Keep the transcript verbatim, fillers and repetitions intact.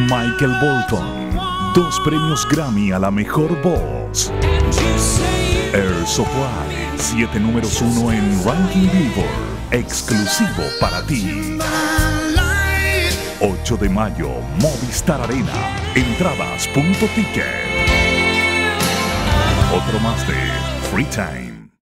Michael Bolton, dos premios Grammy a la mejor voz. Air Supply, siete números uno en Ranking Billboard, exclusivo para ti. ocho de mayo, Movistar Arena, entradas punto ticket. Otro más de Free Time.